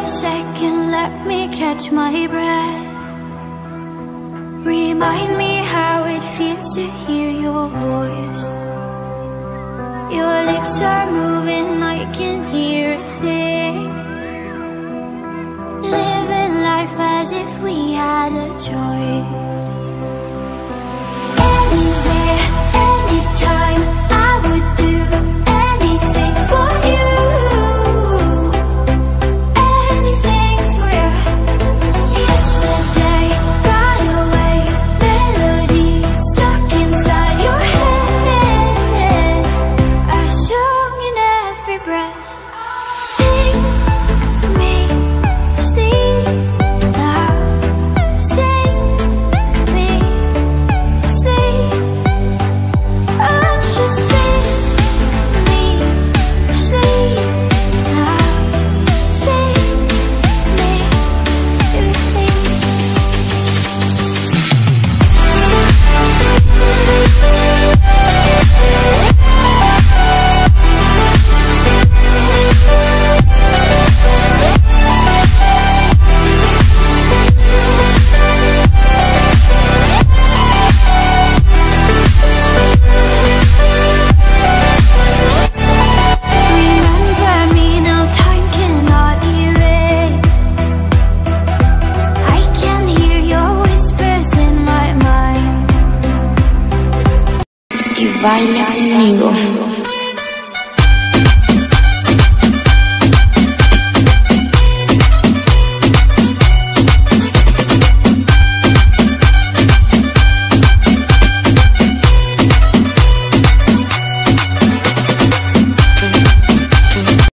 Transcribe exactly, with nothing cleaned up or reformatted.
a second, let me catch my breath. Remind me how it feels to hear your voice. Your lips are moving, I can hear a thing. Living life as if we had a choice. Anywhere, anytime, I would do anything for you. Anything for you. Yesterday got away, melodies stuck inside your head. I sung in every breath. Sing me sleep now. Sing me sleep. Oh, just sing me sleep now. Sing me sleep. Remember me, no time cannot erase. I can hear your whispers in my mind. E vai